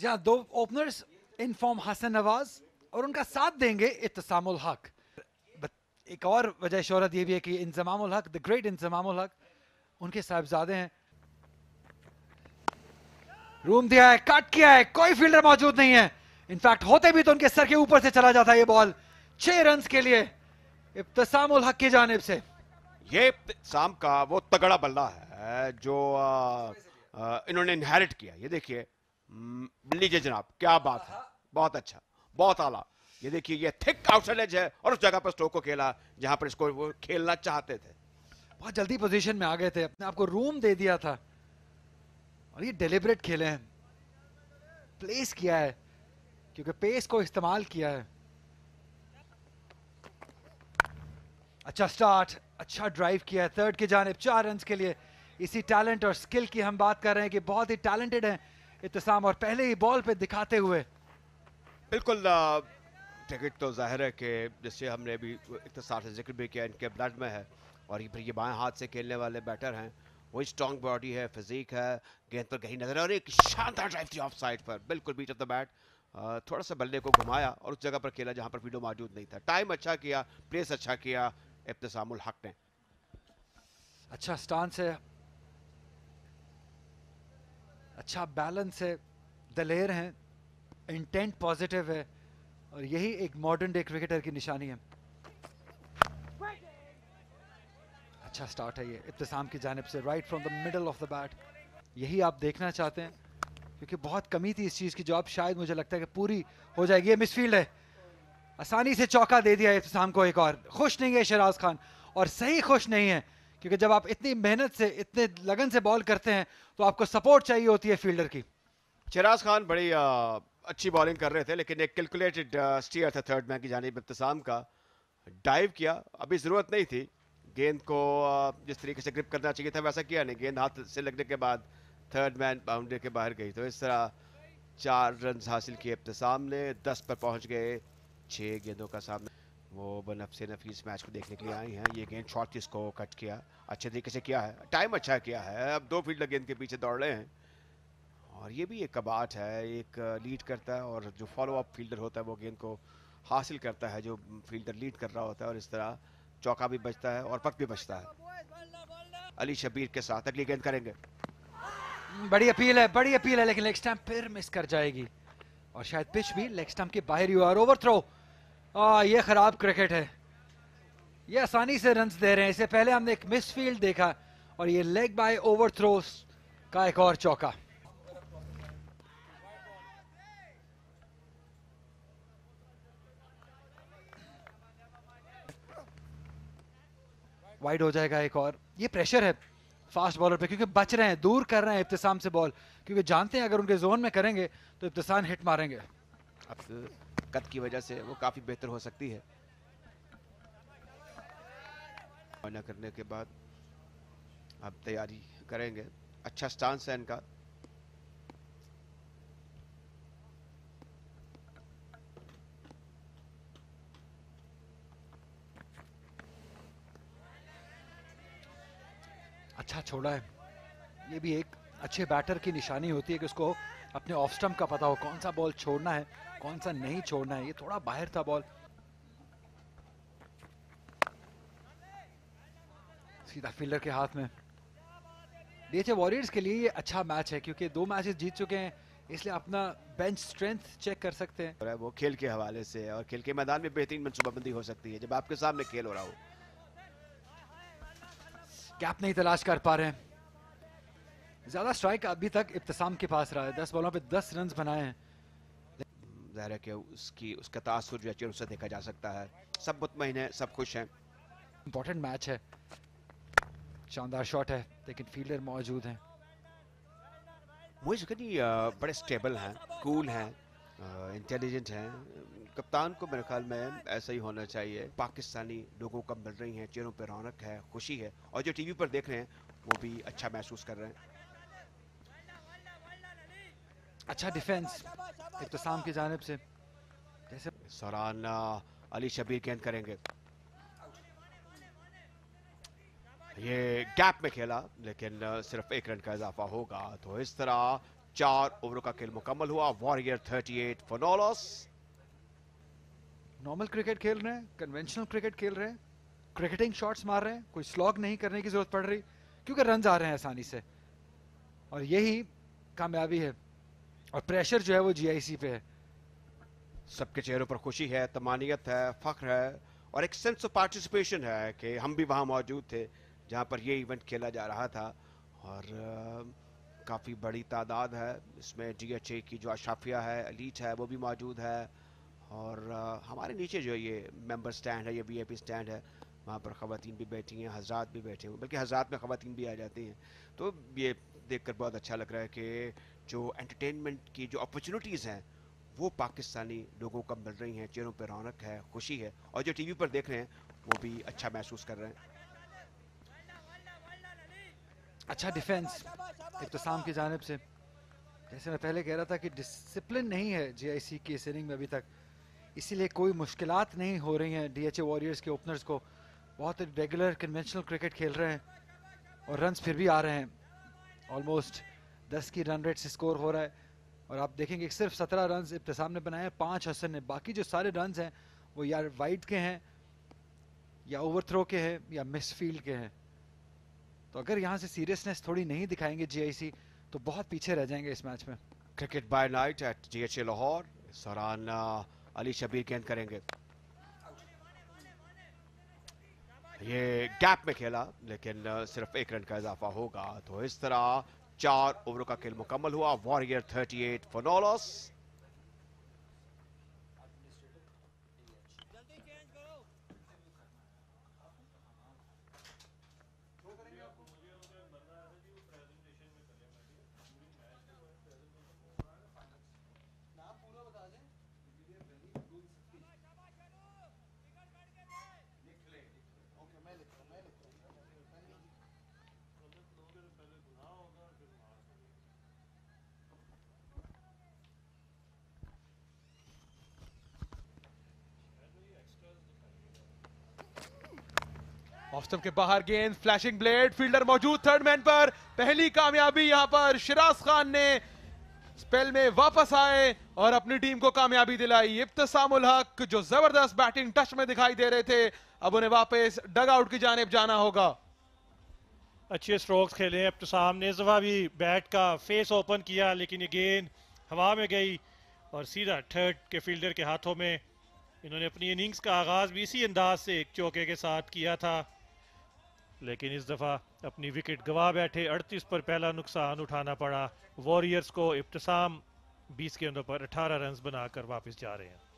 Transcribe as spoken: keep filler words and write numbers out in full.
जहां दो openers in form Hasan Nawaz और उनका साथ देंगे इत्तसामुल हक। एक और वजह शोहरत ये भी है कि इंजमामुल हक, द ग्रेट इंजमामुल हक, उनके साहिबजादे हैं। रूम दिया है, कट किया है, कोई फील्डर मौजूद नहीं है। इनफैक्ट होते भी तो उनके सर के ऊपर से चला जाता है ये बॉल। छह रन के लिए इब्तिसामुल हक की जानिब से। ये इब्तिसाम का वो तगड़ा बल्ला है जो आ, आ, इन्होंने इनहेरिट किया। ये देखिए, लीजिए जनाब, क्या बात है, बहुत अच्छा, बहुत आला। ये देखिए, ये थिक आउटसाइड एज है और उस जगह पर स्ट्रोक को खेला जहां पर इसको वो खेलना चाहते थे। बहुत जल्दी पोजीशन में आ गए थे, अपने आप को रूम दे दिया था और ये डेलिब्रेट खेले हैं, प्लेस किया है, क्योंकि पेस को इस्तेमाल किया है। अच्छा स्टार्ट, अच्छा ड्राइव किया है थर्ड की जानिब, चार रन के लिए। इसी टैलेंट और स्किल की हम बात कर रहे हैं कि बहुत ही टैलेंटेड हैं इत्तिसाम, और पहले ही बॉल पे दिखाते हुए। बिल्कुल टिकट तो जाहिर है कि जैसे हमने अभी इख्तिसार से जिक्र भी किया, इनके ब्लड में है। और ये फिर ये बाएं हाथ से खेलने वाले बैटर हैं, वही स्ट्रॉन्ग बॉडी है, फिजिक है, गेंद पर कहीं नजर। और एक शानदार ड्राइव थी ऑफ साइड पर, बिल्कुल बीच ऑफ द बैट। थोड़ा सा बल्ले को घुमाया और उस जगह पर खेला जहां पर फील्डो मौजूद नहीं था। टाइम अच्छा किया, प्लेस अच्छा किया इब्तिसामुल हक ने। अच्छा स्टांस है, अच्छा बैलेंस है, दलेर हैं, इंटेंट पॉजिटिव है, और यही एक मॉडर्न डे क्रिकेटर की निशानी है। अच्छा स्टार्ट है ये इब्तिसाम की जानिब से, right from the middle of the bat. यही आप देखना चाहते हैं, क्योंकि बहुत कमी थी इस चीज की, जो अब शायद मुझे लगता है कि पूरी हो जाएगी। ये मिसफील्ड है, आसानी से चौका दे दिया इब्तिसाम को एक और। खुश नहीं है शहराज खान, और सही खुश नहीं है, क्योंकि जब आप इतनी मेहनत से, इतने लगन से बॉल करते हैं तो आपको सपोर्ट चाहिए होती है फील्डर की। शहराज खान बड़ी आ, अच्छी बॉलिंग कर रहे थे, लेकिन एक कैलकुलेटेड स्टीयर था थर्ड मैन की जानिब इब्तिसाम का। डाइव किया, अभी जरूरत नहीं थी। गेंद को आ, जिस तरीके से ग्रिप करना चाहिए था वैसा किया नहीं। गेंद हाथ से लगने के बाद थर्ड मैन बाउंड्री के बाहर गई। तो इस तरह चार रन हासिल किए इब्तिसाम ने, दस पर पहुंच गए छह गेंदों का सामना। वो बनफसे नफीस मैच को देखने के लिए आई हैं। ये गेंद शॉर्ट इसको कट किया, अच्छे तरीके से किया है, टाइम अच्छा किया है। अब दो फील्डर गेंद के पीछे दौड़ रहे हैं, और ये भी एक कबाट है, एक लीड करता है और जो फॉलो अप फील्डर होता है वो गेंद को हासिल करता है जो फील्डर लीड कर रहा होता है। और इस तरह चौका भी बचता है और पक भी बचता है। अली शबीर के साथ अगली गेंद करेंगे। बड़ी अपील है, बड़ी अपील है, लेकिन लेग स्टंप फिर मिस कर जाएगी, और शायद पिच भी लेग स्टंप के बाहर ही हुआ। और ओवर थ्रो, आ, ये खराब क्रिकेट है, ये आसानी से रन्स दे रहे हैं। इससे पहले हमने एक मिस फील्ड देखा, और ये लेग बाय ओवर थ्रो का एक और चौका। वाइड हो जाएगा एक और। ये प्रेशर है फास्ट बॉलर पे, क्योंकि बच रहे हैं, दूर कर रहे हैं इब्तिसाम से बॉल, क्योंकि जानते हैं अगर उनके जोन में करेंगे तो इब्तिसाम हिट मारेंगे। अब कद की वजह से वो काफी बेहतर हो सकती है। न करने के बाद अब तैयारी करेंगे। अच्छा स्टांस है इनका। अच्छा छोड़ा है, ये भी एक अच्छे बैटर की निशानी होती है कि उसको अपने ऑफ स्टंप का पता हो, कौन सा बॉल छोड़ना है, कौन सा नहीं छोड़ना है। ये थोड़ा बाहर था बॉल, सीधा फील्डर के हाथ में। डीएचए वॉरियर्स के लिए ये अच्छा मैच है, क्योंकि दो मैचेस जीत चुके हैं, इसलिए अपना बेंच स्ट्रेंथ चेक कर सकते हैं। वो खेल के हवाले से और खेल के मैदान में बेहतरीन मनसूबाबंदी हो सकती है जब आपके सामने खेल हो रहा हो। गैप नहीं तलाश कर पा रहे हैं। ज्यादा स्ट्राइक अभी तक इब्तिसाम के पास रहा है, दस बॉलों पे दस रन बनाए हैं। जाहिर है कि उसकी उसका तासुर जो है उससे देखा जा सकता है। सब मुतमईन हैं, सब खुश हैं। इंपॉर्टेंट मैच है, शानदार शॉट है, लेकिन फील्डर मौजूद हैं। मुझे नहीं, बड़े स्टेबल हैं, कूल हैं, इंटेलिजेंट हैं। कप्तान को मेरे ख्याल में ऐसा ही होना चाहिए। पाकिस्तानी लोगों को मिल रही हैं, चेहरों पर रौनक है, खुशी है, और जो टीवी पर देख रहे हैं वो भी अच्छा महसूस कर रहे हैं। अच्छा डिफेंस इब्तिसाम की जानिब से। जैसे सरान अली शबीर गेंद करेंगे। ये गैप में खेला, लेकिन सिर्फ एक रन का इजाफा होगा। तो इस तरह चार ओवरों का खेल मुकम्मल हुआ। वॉरियर अड़तीस for no loss. Normal cricket खेल रहे हैं, कन्वेंशनल क्रिकेट खेल रहे हैं, क्रिकेटिंग शॉट्स मार रहे हैं, कोई स्लॉग नहीं करने की जरूरत पड़ रही क्योंकि रन आ रहे हैं आसानी से, और यही कामयाबी है। और प्रेशर जो है वो जीआईसी पे है। सबके चेहरों पर खुशी है, तमानियत है, फख्र है और एक सेंस ऑफ पार्टिसिपेशन है कि हम भी वहां मौजूद थे जहां पर ये इवेंट खेला जा रहा था। और uh, काफ़ी बड़ी तादाद है इसमें। डीएचए की जो अशराफिया है, एलीट है, वो भी मौजूद है। और uh, हमारे नीचे जो ये मेंबर स्टैंड है, ये वीआईपी स्टैंड है, वहाँ पर ख़वातीन भी बैठी हैं, हजरात भी बैठे हुए, बल्कि हजरात में ख़वातीन भी आ जाती हैं। तो ये देखकर बहुत अच्छा लग रहा है कि जो एंटरटेनमेंट की जो अपॉर्चुनिटीज़ हैं वो पाकिस्तानी लोगों को मिल रही हैं। चेहरों पर रौनक है, खुशी है, और जो टीवी पर देख रहे हैं वो भी अच्छा महसूस कर रहे हैं। अच्छा डिफेंस इब्तिसाम की जानिब से। जैसे मैं पहले कह रहा था कि डिसिप्लिन नहीं है जीआईसी की इस इनिंग में अभी तक, इसीलिए कोई मुश्किलात नहीं हो रही हैं डीएचए वॉरियर्स के ओपनर्स को। बहुत रेगुलर कन्वेंशनल क्रिकेट खेल रहे हैं और रन्स फिर भी आ रहे हैं। ऑलमोस्ट दस की रन रेट से स्कोर हो रहा है। और आप देखेंगे कि सिर्फ सत्रह रन इब्तिसाम ने बनाए हैं, पाँच हसन ने। बाकी जो सारे रन हैं वो या वाइड के हैं, या ओवर थ्रो के हैं, या मिस फील्ड के हैं। तो अगर यहाँ से सीरियसनेस थोड़ी नहीं दिखाएंगे जीआईसी तो बहुत पीछे रह जाएंगे इस मैच में। Cricket by night at GHA Lahore. इस दौरान अली शबीर गेंद करेंगे। ये गैप में खेला लेकिन सिर्फ एक रन का इजाफा होगा। तो इस तरह चार ओवरों का खेल मुकम्मल हुआ। वॉरियर अड़तीस for no loss. Off stump के बाहर गेंद, फ्लैशिंग ब्लेड, फील्डर मौजूद थर्ड मैन पर। पहली कामयाबी यहां पर शिराज खान ने स्पेल में वापस आए और अपनी टीम को कामयाबी दिलाई। इब्तिसाम उल हक जो जबरदस्त बैटिंग टच में दिखाई दे रहे थे, अब उन्हें वापस डग आउट की जानिब जाना होगा। अच्छे स्ट्रोक्स खेले इब्तिसाम ने। इस दफा भी बैट का फेस ओपन किया लेकिन ये गेंद हवा में गई और सीधा थर्ड के फील्डर के हाथों में। इन्होंने अपनी इनिंग्स का आगाज भी इसी अंदाज से एक चौके के साथ किया था, लेकिन इस दफा अपनी विकेट गवा बैठे। अड़तीस पर पहला नुकसान उठाना पड़ा वॉरियर्स को। इब्तिसाम बीस गेंदों पर अठारह रन बनाकर वापस जा रहे हैं।